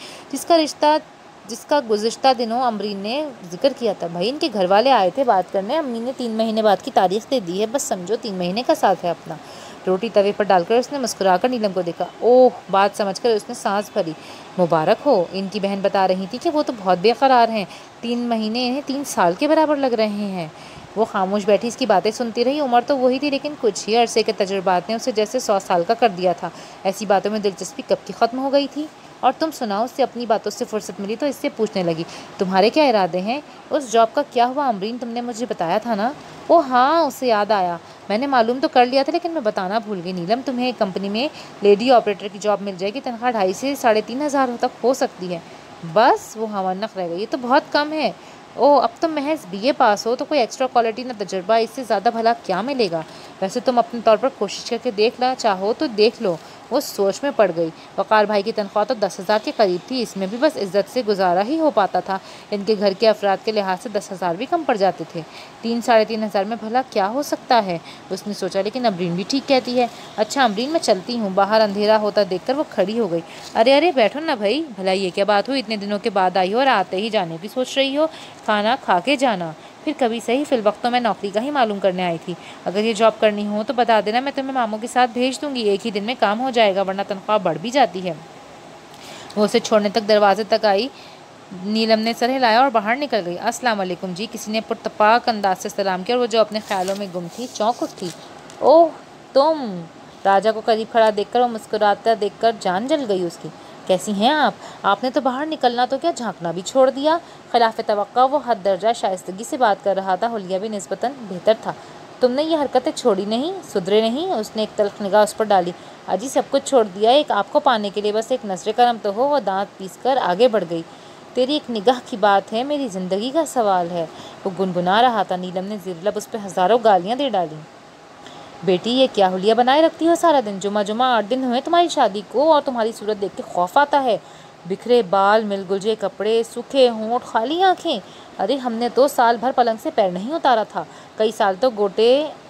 जिसका गुज़िश्ता दिनों अमरीन ने जिक्र किया था। भाई, इनके घर वाले आए थे बात करने। अम्मी ने 3 महीने बाद की तारीख दे दी है। बस समझो 3 महीने का साथ है अपना। रोटी तवे पर डालकर उसने मुस्कुराकर नीलम को देखा। ओह, बात समझकर उसने सांस भरी। मुबारक हो। इनकी बहन बता रही थी कि वो तो बहुत बेकरार हैं। 3 महीने इन्हें 3 साल के बराबर लग रहे हैं। वो खामोश बैठी इसकी बातें सुनती रही। उम्र तो वही थी, लेकिन कुछ ही अरसे के तजुर्बात ने उसे जैसे 100 साल का कर दिया था। ऐसी बातों में दिलचस्पी कब की ख़त्म हो गई थी। और तुम सुनाओ? उससे अपनी बातों से फुर्सत मिली तो इससे पूछने लगी। तुम्हारे क्या इरादे हैं? उस जॉब का क्या हुआ अमरीन? तुमने मुझे बताया था ना? ओ हाँ, उसे याद आया। मैंने मालूम तो कर लिया था, लेकिन मैं बताना भूल गई। नीलम, तुम्हें एक कंपनी में लेडी ऑपरेटर की जॉब मिल जाएगी। तनख्वाह 2.5 से 3.5 हज़ार तक हो सकती है। बस वो हवन्नक रह गई। ये तो बहुत कम है। ओह, अब तुम महज बीए पास हो तो कोई एक्स्ट्रा क्वालिटी ना तजुर्बा, इससे ज़्यादा भला क्या मिलेगा? वैसे तुम अपने तौर पर कोशिश करके देखना चाहो तो देख लो। वो सोच में पड़ गई। वकार भाई की तनख्वाह तो 10,000 के करीब थी। इसमें भी बस इज्जत से गुजारा ही हो पाता था। इनके घर के अफराद के लिहाज से 10,000 भी कम पड़ जाते थे। 3-3.5 हज़ार में भला क्या हो सकता है, उसने सोचा। लेकिन अमरीन भी ठीक कहती है। अच्छा अमरीन, मैं चलती हूँ। बाहर अंधेरा होता देखकर वो खड़ी हो गई। अरे अरे, बैठो ना भाई। भला ये क्या बात हुई? इतने दिनों के बाद आई हो और आते ही जाने की सोच रही हो। खाना खा के जाना। फिर कभी सही, फिलवक्त तो मैं नौकरी का ही मालूम करने आई थी। अगर ये जॉब करनी हो तो बता देना, मैं तुम्हें मामू के साथ भेज दूंगी। एक ही दिन में काम हो जाएगा, वरना तनख्वाह बढ़ भी जाती है। वो उसे छोड़ने तक दरवाजे तक आई। नीलम ने सर हिलाया और बाहर निकल गई। अस्सलाम वालेकुम जी, किसी ने पुरतपाक अंदाज से सलाम किया और वो जो अपने ख्यालों में गुम थी चौंक उठी। ओह तुम! राजा को करीब खड़ा देखकर और मुस्कुराता देखकर जान जल गई उसकी। कैसी हैं आप? आपने तो बाहर निकलना तो क्या झांकना भी छोड़ दिया। खिलाफ तवक्का वो हद दर्जा शाइस्तगी से बात कर रहा था। हुलिया भी निस्बतन बेहतर था। तुमने ये हरकतें छोड़ी नहीं, सुधरे नहीं? उसने एक तल्ख निगाह उस पर डाली। अजी सब कुछ छोड़ दिया, एक आपको पाने के लिए, बस एक नजर करम तो हो। वो दांत पीस कर आगे बढ़ गई। तेरी एक निगाह की बात है, मेरी ज़िंदगी का सवाल है। वो गुनगुना रहा था। नीलम ने ज़िर-लब उस पर हज़ारों गालियाँ दे डाली। बेटी, ये क्या हुलिया बनाए रखती हो सारा दिन? जुमा जुमा 8 दिन हुए तुम्हारी शादी को और तुम्हारी सूरत देख के खौफ आता है। बिखरे बाल, मिलगुलजे कपड़े, सूखे होंठ, खाली आंखें। अरे हमने तो साल भर पलंग से पैर नहीं उतारा था। कई साल तो गोटे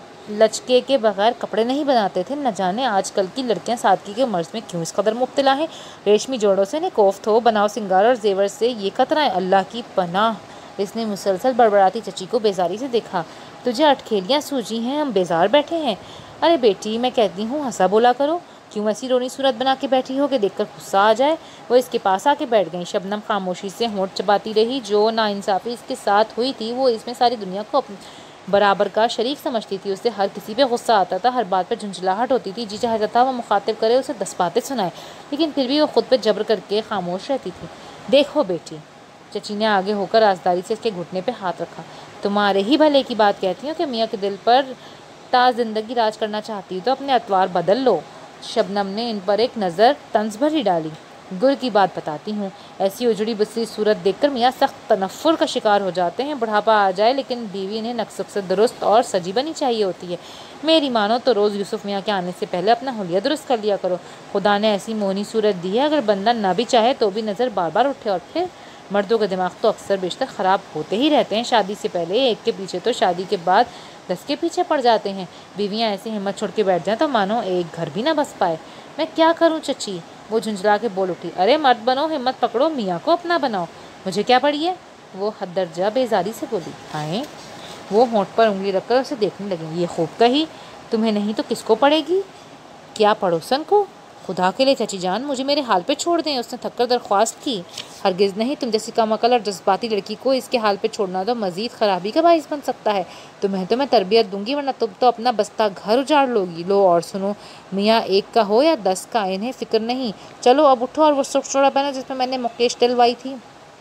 लचके के बगैर कपड़े नहीं बनाते थे। न जाने आजकल की लड़कियां सादगी के मर्ज में क्यों इस कदर मुब्तला हैं। रेशमी जोड़ों से, ने कोफ्त हो, बनाओ सिंगार और जेवर से ये खतरा है। अल्लाह की पनाह। इसने मुसलसल बड़बड़ाती चची को बेजारी से देखा। तुझे अटखेलियाँ सूझी हैं, हम बेजार बैठे हैं। अरे बेटी, मैं कहती हूँ हंसा बोला करो। क्यों ऐसी रोनी सूरत बना के बैठी हो कि देखकर गुस्सा आ जाए। वो इसके पास आके बैठ गई। शबनम खामोशी से होंठ चबाती रही। जो नाइंसाफ़ी इसके साथ हुई थी, वो इसमें सारी दुनिया को बराबर का शरीक समझती थी। उससे हर किसी पे गुस्सा आता था, हर बात पर झुंझलाहट होती थी। जी चाहता था वो मुखातिब करे, उसे 10 बातें सुनाए, लेकिन फिर भी वो खुद पे जबर करके खामोश रहती थी। देखो बेटी, चची ने आगे होकर राजदारी से इसके घुटने पे हाथ रखा। तुम्हारे ही भले की बात कहती हूँ कि मियाँ के दिल पर ज़िंदगी राज करना चाहती हो तो अपने अतवार बदल लो। शबनम ने इन पर एक नज़र तंज भरी डाली। गुर की बात बताती हूँ, ऐसी उजड़ी बुसरी सूरत देखकर मियाँ सख्त तनफ़ुर का शिकार हो जाते हैं। बुढ़ापा आ जाए लेकिन बीवी इन्हें नक्सक से दुरुस्त और सजी बनी चाहिए होती है। मेरी मानो तो रोज़ यूसुफ मियाँ के आने से पहले अपना हुलिया दुरुस्त कर लिया करो। खुदा ने ऐसी मोहनी सूरत दी है, अगर बंदा ना भी चाहे तो भी नज़र बार बार उठे। और फिर मर्दों के दिमाग तो अक्सर बेशतर ख़राब होते ही रहते हैं। शादी से पहले एक के पीछे तो शादी के बाद 10 के पीछे पड़ जाते हैं। बीवियाँ ऐसी हिम्मत छोड़ के बैठ जाएं तो मानो एक घर भी ना बस पाए। मैं क्या करूँ चची? वो झुंझला के बोल उठी। अरे मर्द बनो, हिम्मत पकड़ो, मियाँ को अपना बनाओ। मुझे क्या पड़ी है? वो हद दर्जा बेजारी से बोली। हाय! वो होंठ पर उंगली रखकर उसे देखने लगी। ये खूब कही, तुम्हें नहीं तो किसको पड़ेगी? क्या पड़ोसन को? खुदा के लिए चची जान, मुझे मेरे हाल पे छोड़ दें, उसने थककर दरख्वास्त की। हरगिज़ नहीं, तुम जैसी कमअकल और जज्बाती लड़की को इसके हाल पे छोड़ना तो मज़ीद ख़राबी का बाइस बन सकता है। तुम्हें तो मैं तरबियत दूंगी, वरना तुम तो अपना बस्ता घर उजाड़ लोगी। लो और सुनो, मियाँ एक का हो या 10 का, इन्हें फ़िक्र नहीं। चलो अब उठो और वो सुख छोड़ा पहना जिसमें मैंने मुकेश डलवाई थी।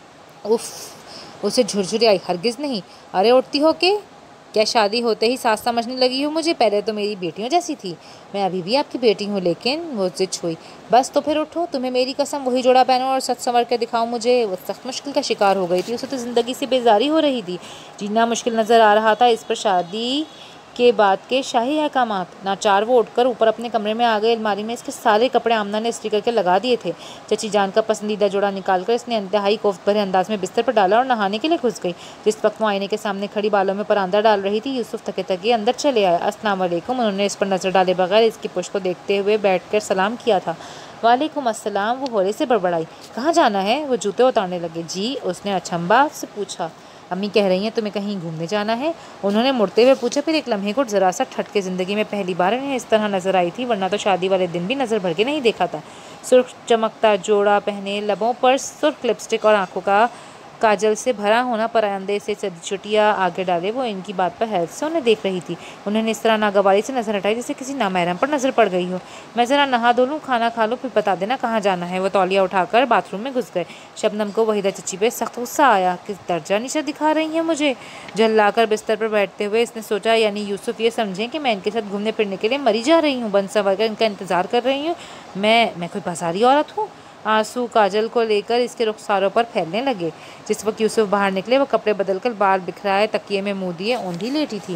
उफ! उसे झुरझुरी आई। हरगिज़ नहीं। अरे उठती हो के? क्या शादी होते ही सास समझने लगी हो मुझे? पहले तो मेरी बेटियों जैसी थी। मैं अभी भी आपकी बेटी हूँ, लेकिन वो ज़िद छुई। बस तो फिर उठो, तुम्हें मेरी कसम वही जोड़ा पहनो और सच संवर के दिखाओ मुझे। वो सख्त मुश्किल का शिकार हो गई थी। उसे तो ज़िंदगी से बेजारी हो रही थी। जीना मुश्किल नज़र आ रहा था। इस पर शादी के बाद के शाही अहकामात। नाचार वो उठकर ऊपर अपने कमरे में आ गए। अलमारी में इसके सारे कपड़े आमना ने इस्त्री करके लगा दिए थे। चची जान का पसंदीदा जोड़ा निकालकर इसने इंतहाई कोफ्त भरे अंदाज में बिस्तर पर डाला और नहाने के लिए घुस गई। जिस वक्त वो आईने के सामने खड़ी बालों में परांदा डाल रही थी, यूसुफ थके थके अंदर चले आए। अस्सलाम वालेकुम। उन्होंने इस पर नजर डाले बगैर इसकी पुष्ट को देखते हुए बैठकर सलाम किया था। वालेकुम अस्सलाम। वो होरे से बड़बड़ाई। कहाँ जाना है? वो जूते उतारने लगे। जी, उसने अचंभा से पूछा। अम्मी कह रही हैं तुम्हें कहीं घूमने जाना है? उन्होंने मुड़ते हुए पूछा। फिर एक लम्हे को जरा सा ठटके। ज़िंदगी में पहली बार इन्हें इस तरह नजर आई थी, वरना तो शादी वाले दिन भी नज़र भर के नहीं देखा था। सुर्ख चमकता जोड़ा पहने, लबों पर सुर्ख लिपस्टिक और आंखों का काजल से भरा होना परांदे से चुटिया आगे डाले। वो इनकी बात पर हैरत से उन्हें देख रही थी। उन्होंने इस तरह नागवारी से नजर हटाई जैसे किसी नामहरम पर नजर पड़ गई हो। मैं ज़रा नहा धो लूँ, खाना खा लूँ, फिर बता देना कहाँ जाना है। वो तौलिया उठाकर बाथरूम में घुस गए। शबनम को वहीदा चची पे सख्त गुस्सा आया। किस दर्जा नीचा दिखा रही हैं मुझे। झल्लाकर बिस्तर पर बैठते हुए इसने सोचा, यानी यूसुफ ये समझें कि मैं इनके साथ घूमने फिरने के लिए मरी जा रही हूँ, बन संवर कर इनका इंतजार कर रही हूँ। मैं कोई बाजारी औरत हूँ? आंसू काजल को लेकर इसके रुखसारों पर फैलने लगे। जिस वक्त यूसुफ बाहर निकले, वो कपड़े बदलकर बाल बिखराए तकिए में मुँह दिए औंधी लेटी थी।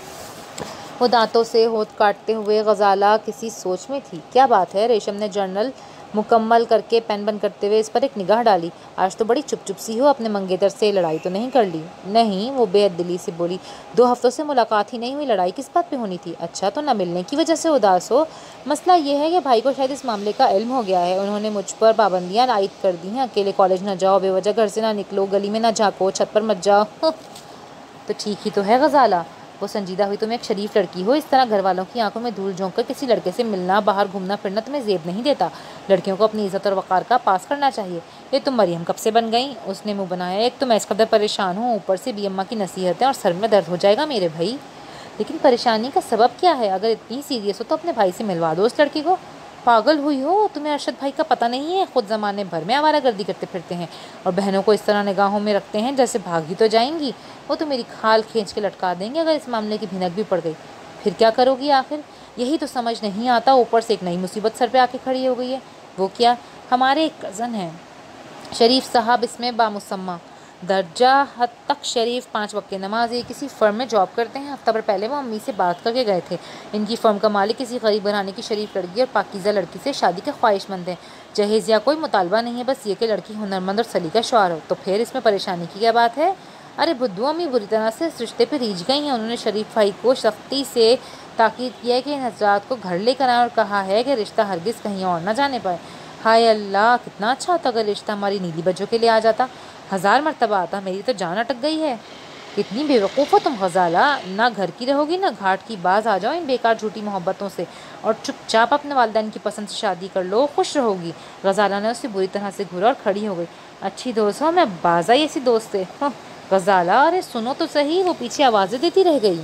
वो दांतों से होंठ काटते हुए गजाला किसी सोच में थी। क्या बात है? रेशम ने जर्नल मुकम्मल करके पेन बंद करते हुए इस पर एक निगाह डाली। आज तो बड़ी चुप चुप सी हो, अपने मंगेतर से लड़ाई तो नहीं कर ली? नहीं, वो बेअदली से बोली। 2 हफ्तों से मुलाकात ही नहीं हुई, लड़ाई किस बात पे होनी थी? अच्छा, तो न मिलने की वजह से उदास हो? मसला ये है कि भाई को शायद इस मामले का इल्म हो गया है। उन्होंने मुझ पर पाबंदियाँ आयद कर दी हैं। अकेले कॉलेज न जाओ, बेवजह घर से ना निकलो, गली में ना झाँको, छत पर मत जाओ। तो ठीक ही तो है गजाला, वो संजीदा हुई। तुम एक शरीफ लड़की हो, इस तरह घर वालों की आंखों में धूल झोंक कर किसी लड़के से मिलना, बाहर घूमना फिरना तुम्हें जेब नहीं देता। लड़कियों को अपनी इज्जत और वक़ार का पास करना चाहिए। ये तुम मरियम कब से बन गई? उसने मुंह बनाया। एक तो मैं इस कदर परेशान हूँ, ऊपर से भी अम्मा की नसीहतें, और सर में दर्द हो जाएगा मेरे भाई। लेकिन परेशानी का सबब क्या है? अगर इतनी सीरियस हो तो अपने भाई से मिलवा दो उस लड़की को। पागल हुई हो? तुम्हें अरशद भाई का पता नहीं है? खुद ज़माने भर में आवारागर्दी करते फिरते हैं और बहनों को इस तरह निगाहों में रखते हैं जैसे भागी तो जाएंगी। वो तो मेरी खाल खींच के लटका देंगे अगर इस मामले की भिनक भी पड़ गई। फिर क्या करोगी आखिर? यही तो समझ नहीं आता। ऊपर से एक नई मुसीबत सर पे आके खड़ी हो गई है। वो क्या? हमारे एक कज़न हैं शरीफ साहब, इसमें बामुसम्मा दर्जा हद तक शरीफ, 5 वक्त की नमाज़ी, किसी फ़र्म में जॉब करते हैं। हफ्ता भर पहले वो अम्मी से बात करके गए थे। इनकी फ़र्म का मालिक किसी गरीब घराने की शरीफ लड़की और पाकीज़ा लड़की से शादी के ख्वाहिशमंद हैं। जहेज़ या कोई मुतालबा नहीं है, बस ये कि लड़की हुनरमंद और सलीका शुआर हो। तो फिर इसमें परेशानी की क्या बात है? अरे बुद्धू, अम्मी बुरी तरह से इस रिश्ते पर रीझ गई हैं। उन्होंने शरीफ भाई को सख्ती से ताकीद किया है कि इन हज़रात को घर लेकर आएँ और कहा है कि रिश्ता हरगिज़ कहीं और ना जाने पाए। हाय अल्लाह, कितना अच्छा होता अगर रिश्ता हमारी नीली बज्जों के लिए आ जाता। 1000 मरतबा आता। मेरी तो जान अटक गई है। कितनी बेवकूफ़ हो तुम गजाला। ना घर की रहोगी ना घाट की। बाज आ जाओ इन बेकार झूठी मोहब्बतों से और चुपचाप अपने वालिदैन की पसंद से शादी कर लो, खुश रहोगी। गजाला ने उसे बुरी तरह से घूरा और खड़ी हो गई। अच्छी दोस्त हो, मैं बाज आई ऐसी दोस्त से। गजाला, अरे सुनो तो सही। वो पीछे आवाज़ें देती रह गई।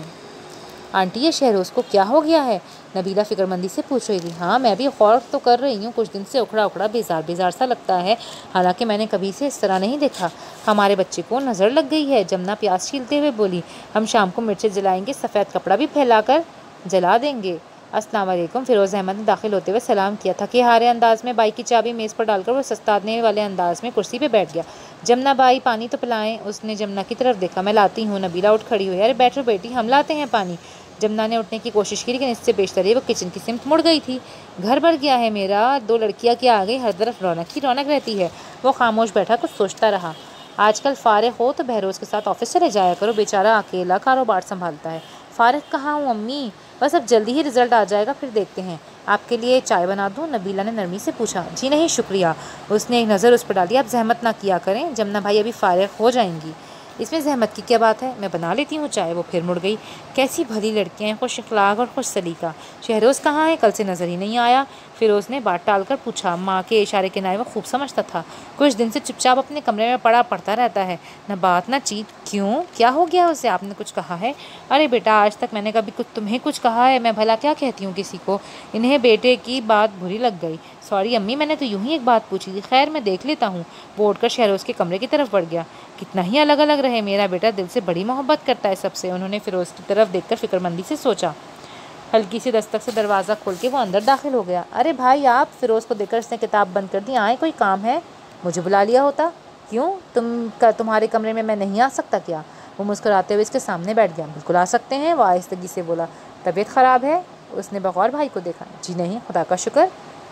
आंटी, ये शहरोज़ को क्या हो गया है? नबीला फिक्रमंदी से पूछ रही थी। हाँ, मैं भी गौर तो कर रही हूँ। कुछ दिन से उखड़ा उखड़ा बेजार बेजार सा लगता है, हालांकि मैंने कभी से इस तरह नहीं देखा। हमारे बच्चे को नज़र लग गई है। जमुना प्याज छीलते हुए बोली। हम शाम को मिर्चें जलाएंगे, सफ़ेद कपड़ा भी फैलाकर जला देंगे। अस्सलाम वालेकुम। फिरोज़ अहमद ने दाखिल होते हुए सलाम किया। थके हारे अंदाज में बाइक की चाबी मेज़ पर डालकर वो सस्ताने वाले अंदाज में कुर्सी पे बैठ गया। जमुना बाई, पानी तो पिलाएं। उसने जमुना की तरफ देखा। मैं लाती हूँ। नबीला उठ खड़ी हुई। अरे बैठो बेटी, हम लाते हैं पानी। जमुना ने उठने की कोशिश की, लेकिन इससे बेशतर वो किचन की सिमत मुड़ गई थी। घर भर गया है मेरा। 2 लड़कियां क्या आ गई, हर तरफ रौनक ही रौनक रहती है। वो खामोश बैठा कुछ सोचता रहा। आजकल फ़ारिग हो तो बहरोज़ के साथ ऑफिस चले जाया करो, बेचारा अकेला कारोबार संभालता है। फ़ारिग कहाँ हूँ अम्मी, बस अब जल्दी ही रिज़ल्ट आ जाएगा, फिर देखते हैं। आपके लिए चाय बना दूँ? नबीला ने नरमी से पूछा। जी नहीं शुक्रिया। उसने एक नज़र उस पर डाली। आप जहमत ना किया करें, जमुना भाई अभी फ़ारिग हो जाएंगी। इसमें जहमत की क्या बात है, मैं बना लेती हूँ चाय। वो फिर मुड़ गई। कैसी भली लड़कियाँ हैं, खुश अखलाक और खुश सलीका। शहरोज़ कहाँ है? कल से नज़र ही नहीं आया। फिरोज़ ने बात टालकर पूछा। माँ के इशारे के नाए वो खूब समझता था। कुछ दिन से चुपचाप अपने कमरे में पढ़ता रहता है, न बात न चीत। क्यों, क्या हो गया उसे? आपने कुछ कहा है? अरे बेटा, आज तक मैंने कभी तुम्हें कुछ कहा है? मैं भला क्या कहती हूँ किसी को? इन्हें बेटे की बात बुरी लग गई। सॉरी अम्मी, मैंने तो यूं ही एक बात पूछी थी। खैर, मैं देख लेता हूँ। वो उठकर शहरोज़ के कमरे की तरफ बढ़ गया। कितना ही अलग अलग रहे, मेरा बेटा दिल से बड़ी मोहब्बत करता है सबसे। उन्होंने फिरोज़ की तरफ देखकर फिक्रमंदी से सोचा। हल्की सी दस्तक से दरवाज़ा खोल के वो अंदर दाखिल हो गया। अरे भाई आप, फिरोज़ को देखकर उसने किताब बंद कर दी। आए, कोई काम है? मुझे बुला लिया होता। क्यों, तुम्हारे कमरे में मैं नहीं आ सकता क्या? वो मुस्कुराते हुए इसके सामने बैठ गया। बिल्कुल आ सकते हैं, वो आहिस्तगी से बोला। तबीयत ख़राब है? उसने बगौर भाई को देखा। जी नहीं, खुदा का शुक्र।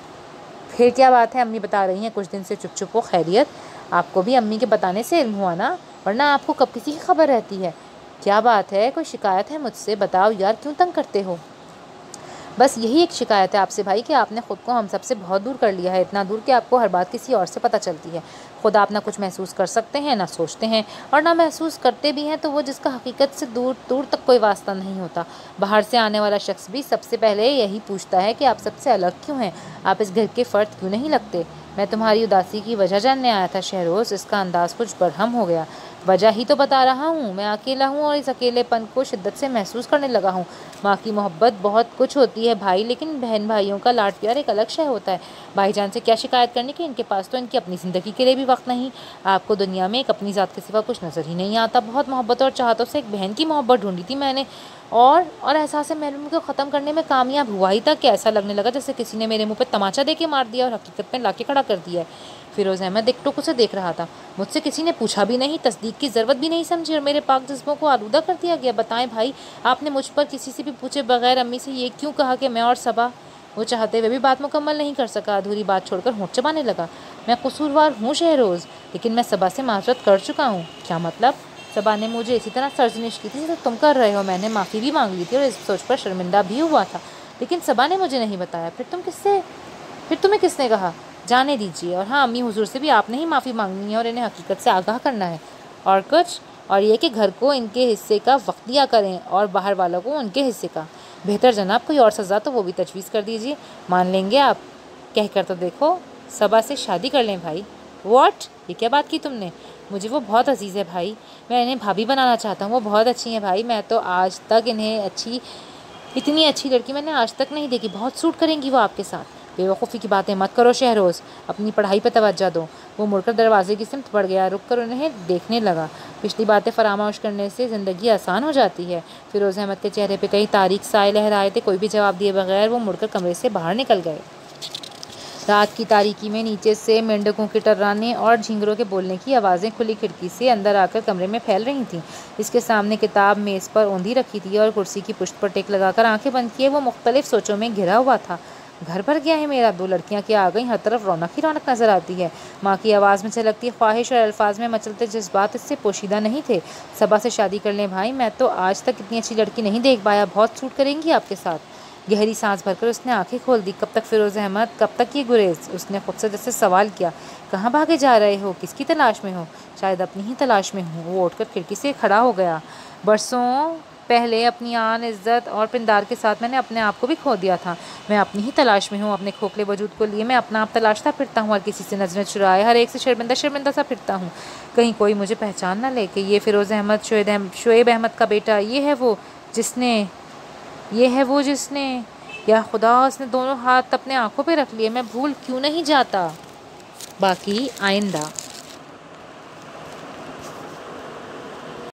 फिर क्या बात है? अम्मी बता रही हैं कुछ दिन से चुप चुप हो। खैरियत? आपको भी अम्मी के बताने से इल्म हुआ ना, वरना आपको कब किसी की खबर रहती है। क्या बात है? कोई शिकायत है मुझसे? बताओ यार, क्यों तंग करते हो? बस यही एक शिकायत है आपसे भाई कि आपने ख़ुद को हम सब से बहुत दूर कर लिया है, इतना दूर कि आपको हर बात किसी और से पता चलती है। खुद आप ना कुछ महसूस कर सकते हैं, ना सोचते हैं, और ना महसूस करते भी हैं तो वो जिसका हकीकत से दूर दूर तक कोई वास्ता नहीं होता। बाहर से आने वाला शख्स भी सबसे पहले यही पूछता है कि आप सबसे अलग क्यों हैं, आप इस घर के फ़र्द क्यों नहीं लगते। मैं तुम्हारी उदासी की वजह जानने आया था शहरोज़। इसका अंदाज़ कुछ बरहम हो गया। वजह ही तो बता रहा हूँ, मैं अकेला हूँ और इस अकेलेपन को शिद्दत से महसूस करने लगा हूँ। माँ की मोहब्बत बहुत कुछ होती है भाई, लेकिन बहन भाइयों का लाड प्यार एक अलग शय होता है। भाईजान से क्या शिकायत करने की, इनके पास तो इनकी अपनी ज़िंदगी के लिए भी वक्त नहीं। आपको दुनिया में एक अपनी ज़ात के सिवा कुछ नज़र ही नहीं आता। बहुत मोहब्बत और चाहतों से एक बहन की मोहब्बत ढूंढी थी मैंने, और एहसास महरूमी को ख़त्म करने में कामयाब हुआ ही था कि ऐसा लगने लगा जैसे किसी ने मेरे मुंह पे तमाचा दे के मार दिया और हकीकत में लाके खड़ा कर दिया है। फिरोज़ अहमद एक टुक उसे देख रहा था। मुझसे किसी ने पूछा भी नहीं, तस्दीक की ज़रूरत भी नहीं समझी, और मेरे पाक जज्बों को आलूदा कर दिया गया। बताएं भाई, आपने मुझ पर किसी से भी पूछे बगैर अम्मी से ये क्यों कहा कि मैं और सबा? वो चाहते हुए भी बात मुकम्मल नहीं कर सका, अधूरी बात छोड़कर होंठ चबाने लगा। मैं कसूरवार हूँ शहरोज़, लेकिन मैं सबा से माफ़रत कर चुका हूँ। क्या मतलब? सबा ने मुझे इसी तरह सरजनिश की थी जैसे तुम कर रहे हो। मैंने माफ़ी भी मांग ली थी और इस सोच पर शर्मिंदा भी हुआ था, लेकिन सबा ने मुझे नहीं बताया। फिर तुम्हें किसने कहा? जाने दीजिए। और हाँ, अम्मी हुजूर से भी आपने ही माफ़ी मांगनी है और इन्हें हकीकत से आगाह करना है। और कुछ? और ये कि घर को इनके हिस्से का वक्त दिया करें और बाहर वालों को उनके हिस्से का। बेहतर जनाब, कोई और सज़ा तो वो भी तजवीज़ कर दीजिए। मान लेंगे आप? कह कर तो देखो, सबा से शादी कर लें भाई। व्हाट? ये क्या बात की तुमने? मुझे वो बहुत अजीज़ है भाई, मैं इन्हें भाभी बनाना चाहता हूँ। वो बहुत अच्छी हैं भाई, मैं तो आज तक इन्हें इतनी अच्छी लड़की मैंने आज तक नहीं देखी। बहुत सूट करेंगी वो आपके साथ। बेवकूफ़ी की बातें मत करो शहरोज़, अपनी पढ़ाई पर तवज्जो दो। वो मुड़कर दरवाजे की सिमत बढ़ गया, रुक कर उन्हें देखने लगा। पिछली बातें फरामोश करने से ज़िंदगी आसान हो जाती है। फिरोज़ अहमद के चेहरे पे कई तारीख साए लहराए थे। कोई भी जवाब दिए बगैर वो मुड़कर कमरे से बाहर निकल गए। रात की तारीकी में नीचे से मेंढकों के टर्राने और झींगरों के बोलने की आवाज़ें खुली खिड़की से अंदर आकर कमरे में फैल रही थीं। इसके सामने किताब मेज़ पर औंधी रखी थी और कुर्सी की पुश्त पर टेक लगाकर आंखें बंद किए वो मुख्तलिफ सोचों में घिरा हुआ था। घर भर गया है मेरा। दो लड़कियां क्या आ गई, हर तरफ रौनक ही रौनक नजर आती है। माँ की आवाज़ में झलकती ख्वाहिश और अल्फाज में मचलते जज्बात इससे पोशीदा नहीं थे। सबा से शादी कर लें भाई, मैं तो आज तक इतनी अच्छी लड़की नहीं देख पाया। बहुत सूट करेंगी आपके साथ। गहरी सांस भरकर उसने आंखें खोल दी। कब तक फिरोज़ अहमद, कब तक ये गुरेज? उसने खुद से जैसे सवाल किया। कहाँ भागे जा रहे हो? किसकी तलाश में हो? शायद अपनी ही तलाश में हूँ। वो उठकर खिड़की से खड़ा हो गया। बरसों पहले अपनी आन, इज्जत और पिंदार के साथ मैंने अपने आप को भी खो दिया था। मैं अपनी ही तलाश में हूँ। अपने खोखले वजूद को लिए मैं अपना आप तलाशता फिरता हूँ और किसी से नजरें चुराए हर एक से शर्मिंदा शर्मिंदा सा फिरता हूँ। कहीं कोई मुझे पहचान ना ले कि ये फिरोज़ अहमद, शोएब अहमद का बेटा, ये है वो जिसने या खुदा, उसने दोनों हाथ अपने आंखों पे रख लिए। मैं भूल क्यों नहीं जाता। बाकी आइंदा।